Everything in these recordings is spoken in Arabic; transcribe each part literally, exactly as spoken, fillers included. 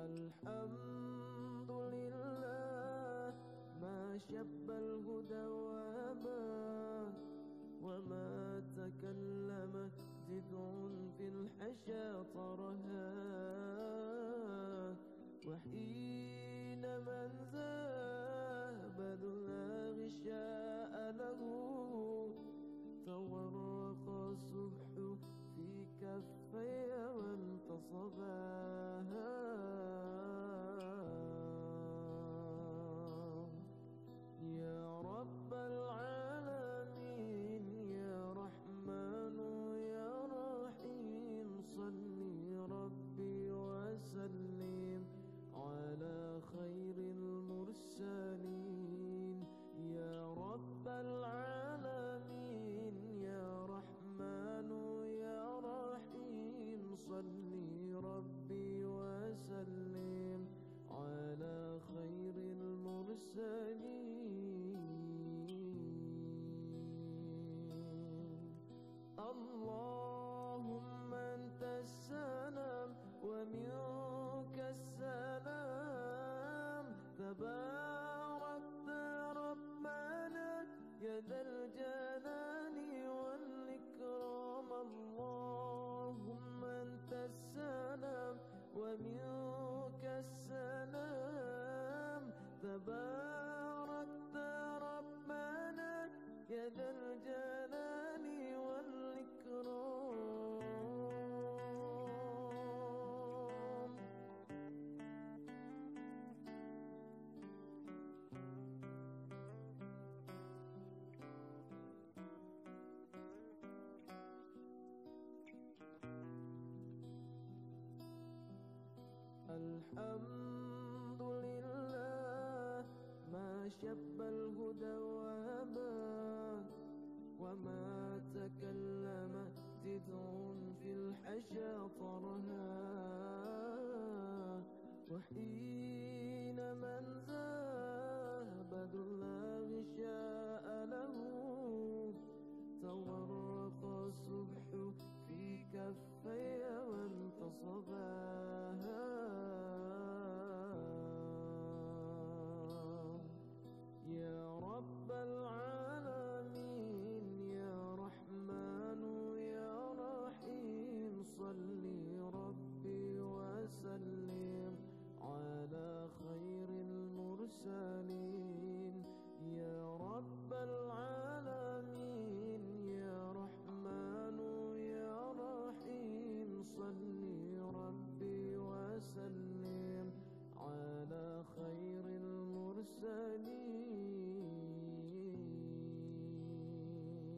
الحمد لله ما شب الهدى وابا، وما تكلم جذع في الحشا طرها. وحين من ذاب ذا غشاء له، تورق الصبح في كفي وانتصباها. يا رب العالمين يا رحمن يا رحيم، صل ربي وسلم على خير المرسلين. يا رب العالمين يا رحمن يا رحيم، صل ربي وسلم على خير المرسلين. اللهم أنت السلام ومنك السلام، تباركت ربنا يا ذا الجلال والإكرام. اللهم أنت السلام ومنك السلام، تباركت ربنا يا ذا الجلال والإكرام. الحمد لله ما شب الهدى وابا، وما تكلم جذع في الحشا طرها. وحين من ذاب ذا غشاء له، تورق الصبح في كفي وانتصباها. يا رب العالمين يا رحمن يا رحيم، صل ربي وسلم على خير المرسلين. يا رب العالمين يا رحمن يا رحيم، صل ربي وسلم على خير المرسلين.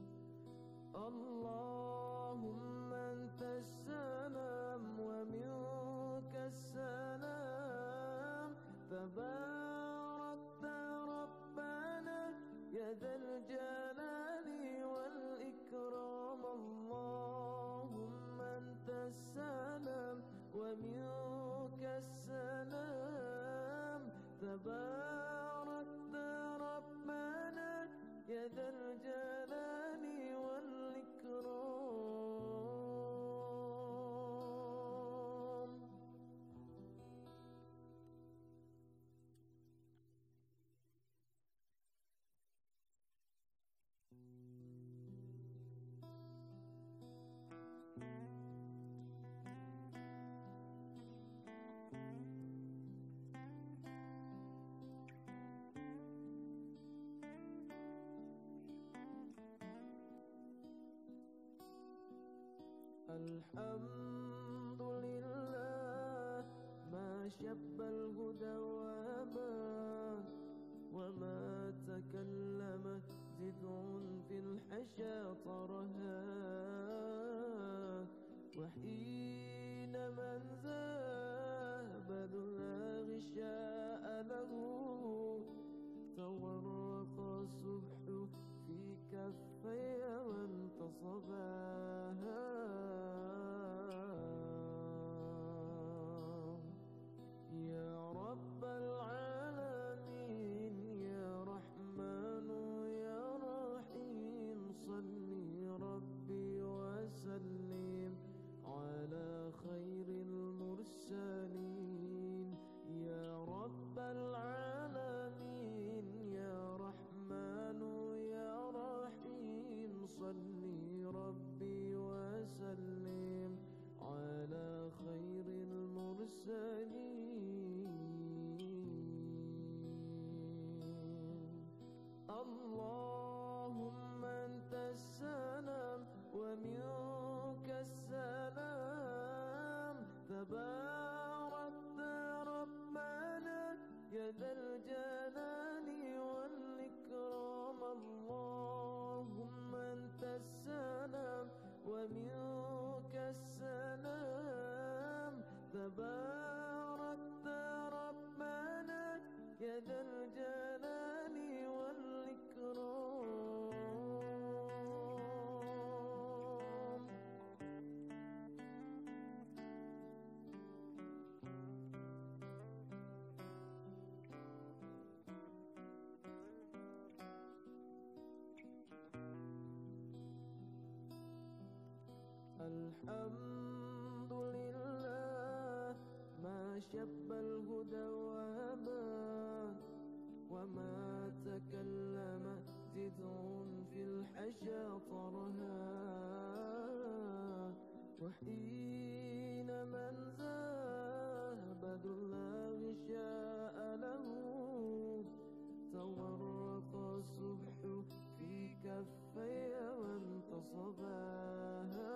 اللهم أنت السلام ومنك السلام، تباركت ربنا يا ذا الجلال والإكرام. اللهم أنت السلام ومنك السلام، تباركت ربنا يا ذا الجلال والإكرام. الحمد لله ما شب الهدى وابا، وما تكلم جذع في الحشا طرها. وحين من ذاب ذا غشاء له، تورق الصبح في كفي وانتصباها. يا رب العالمين يا رحمن يا رحيم، صل ربي وسلم على اللهم أنت السلام ومنك السلام، تباركت ربنا يا ذا الجلال والإكرام. اللهم أنت السلام ومنك السلام، تباركت ربنا يا ذا الجلال والإكرام. الحمد لله ما شب الهدى وهبان، وما تكلم جذع في الحشا طرها، وحين من زاه بدر الله شاء له، تورق الصبح في كفي وانتصباها.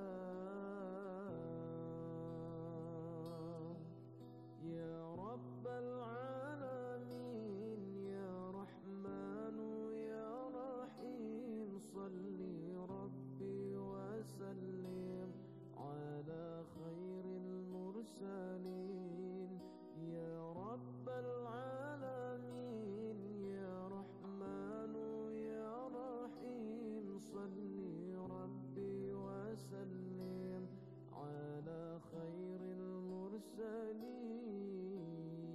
يا رب العالمين يا رحمن يا رحيم، صلي ربي وسلم على خير المرسلين. يا رب العالمين يا رحمن يا رحيم، صلي ربي وسلم على خير المرسلين.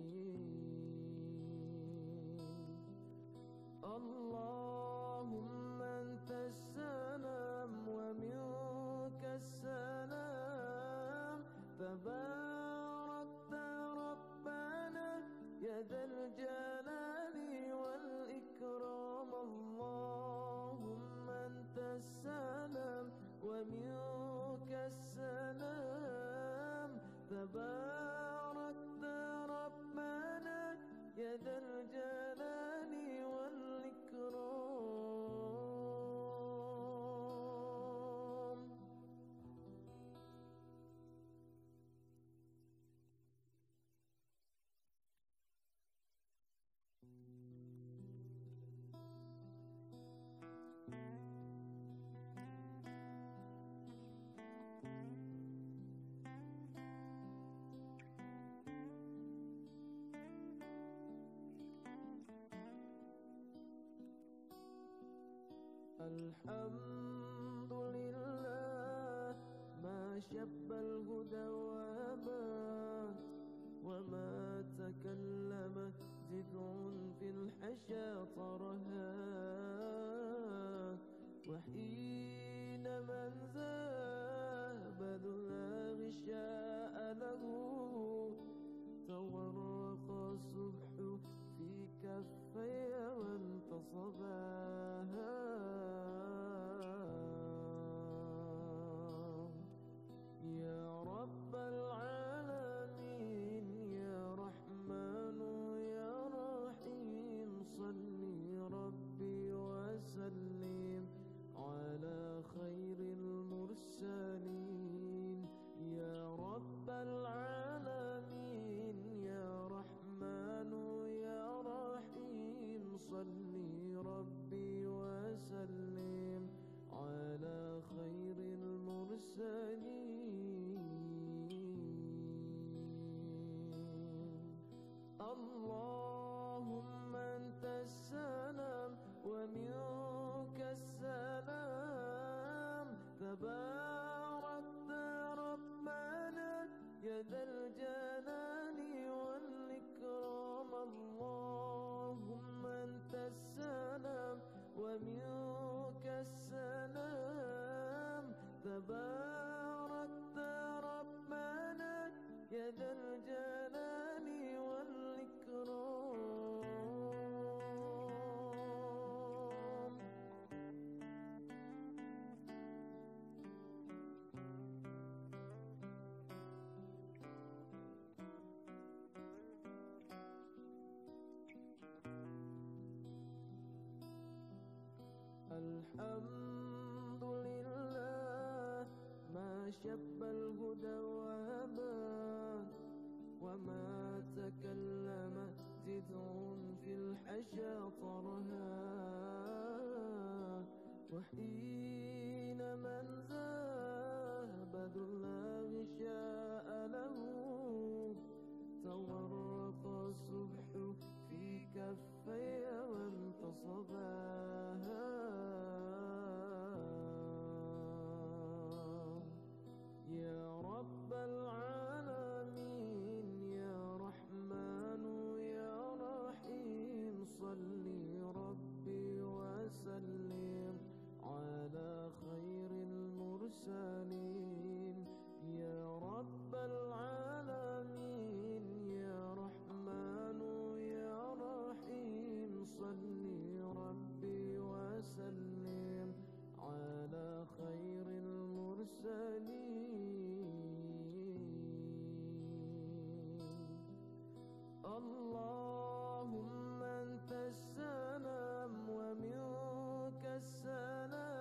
اللهم أنت السلام ومنك السلام، تباركت ربنا يا ذا الجلال والإكرام. اللهم أنت السلام ومنك السلام، تباركت ربنا يا ذا الجلال والإكرام. الحمد لله ما شب الهدى وهبان، وما تكلم جذع في الحشا طرها، وحين من ذهب ذا غشاء له، تورق الصبح في كفي وانتصباها. يا رب العالمين يا رحمن يا رحيم، صلي ربي وسلم على خير المرسلين. يا رب العالمين يا رحمن يا رحيم، صلي ربي وسلم على خير المرسلين. اللهم أنت السلام ومنك السلام، تباركت ربنا يا ذا الجلال والإكرام. اللهم أنت السلام ومنك السلام، تباركت ربنا يا ذا الجلال والإكرام. الحمد لله ما شب الهدى وهبان وما تكلم جذع في الحشا طرها وحين من ذهب ذو الله شاء له تورط الصبح في كفي وانتصباها يا رب العالمين يا رحمن يا رحيم صلي ربي وسلم على خير المرسلين يا رب العالمين يا رحمن يا رحيم صلي ربي وسلم على خير المرسلين اللهم أنت السلام ومنك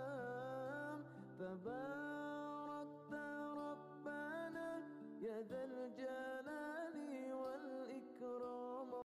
السلام تباركت ربنا يا ذا